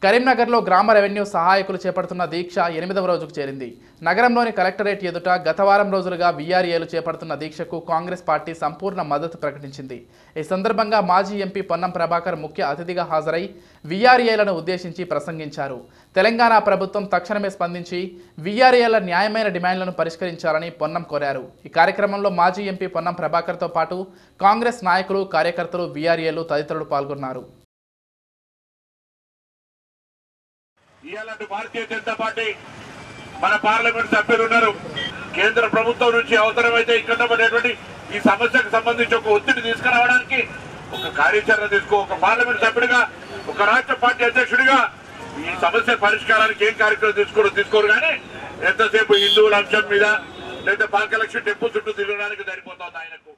కరీంనగర్లో గ్రామ రెవెన్యూ సహాయకులు చేపడుతున్న దీక్ష 8వ రోజుకు చేరింది. నగరంలోని కలెక్టరేట్ ఎదుట గత వారం రోజులుగా వీఆర్ఏలు చేపడుతున్న దీక్షకు కాంగ్రెస్ పార్టీ సంపూర్ణ మద్దతు ప్రకటించింది. ఈ సందర్భంగా మాజీ ఎంపీ పొన్నం ప్రభాకర్ ముఖ్య అతిథిగా హాజరై వీఆర్ఏలను ఉద్దేశించి ప్రసంగించారు. తెలంగాణ ప్రభుత్వం తక్షణమే స్పందించి వీఆర్ఏల న్యాయమైన డిమాండ్లను పరిష్కరించాలని పొన్నం కోరారు. ఈ కార్యక్రమంలో మాజీ ఎంపీ పొన్నం ప్రభాకర్తో పాటు కాంగ్రెస్ నాయకులు, కార్యకర్తలు, వీఆర్ఏలు తదితరులు పాల్గొన్నారు. భారతీయ జనతా పార్టీ మన పార్లమెంట్ సభ్యులు ఉన్నారు. కేంద్ర ప్రభుత్వం నుంచి అవసరమైతే ఇక్కడ పడేటువంటి ఈ సమస్యకు సంబంధించి ఒక ఒత్తిడి తీసుకురావడానికి ఒక కార్యాచరణ ఒక పార్లమెంట్ సభ్యుడిగా, ఒక రాష్ట్ర పార్టీ అధ్యక్షుడిగా ఈ సమస్య పరిష్కారానికి ఏం కార్యక్రమం తీసుకోరు కానీ ఎంతసేపు హిందువుల అంశం మీద లేదా పాలకలక్ష్మి టెంపుల్ చుట్టూ తిరగడానికి సరిపోతుంది ఆయనకు.